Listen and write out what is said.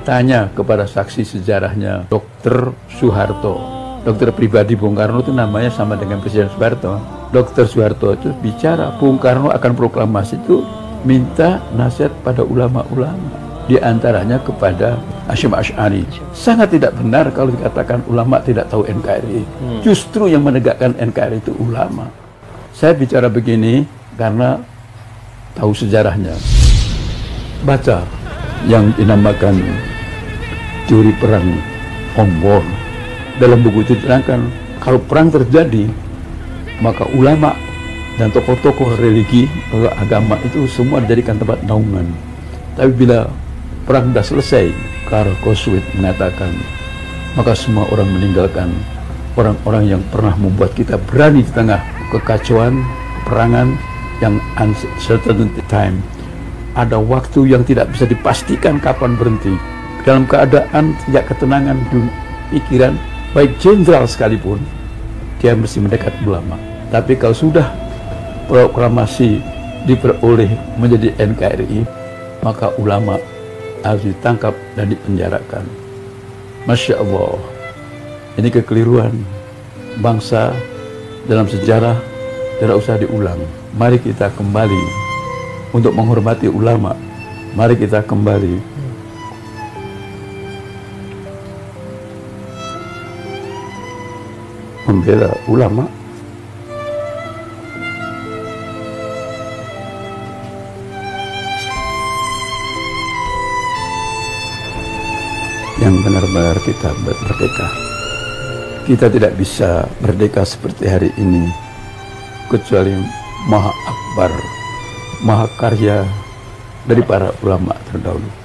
Tanya kepada saksi sejarahnya Dr. Soeharto. Dokter pribadi Bung Karno itu namanya sama dengan Presiden Soeharto. Dr. Soeharto itu bicara, Bung Karno akan proklamasi itu minta nasihat pada ulama-ulama. Di antaranya kepada Hasyim Asy'ari. Sangat tidak benar kalau dikatakan ulama tidak tahu NKRI. Justru yang menegakkan NKRI itu ulama. Saya bicara begini karena tahu sejarahnya. Baca yang dinamakan teori perang Ombor. Dalam buku itu diterangkan, kalau perang terjadi, maka ulama dan tokoh-tokoh religi, agama itu semua dijadikan tempat naungan. Tapi bila perang sudah selesai, Karl Clausewitz mengatakan, maka semua orang meninggalkan orang-orang yang pernah membuat kita berani di tengah kekacauan, peperangan yang uncertainty time. Ada waktu yang tidak bisa dipastikan kapan berhenti. Dalam keadaan tidak ketenangan pikiran, baik jenderal sekalipun, dia mesti mendekat ulama. Tapi kalau sudah proklamasi diperoleh menjadi NKRI, maka ulama harus ditangkap dan dipenjarakan. Masya Allah, ini kekeliruan bangsa dalam sejarah, tidak usah diulang. Mari kita kembali untuk menghormati ulama. Mari kita kembali membela ulama. Yang benar-benar kita merdeka. Kita tidak bisa merdeka seperti hari ini kecuali Maha Akbar, Maha Karya dari para ulama terdahulu.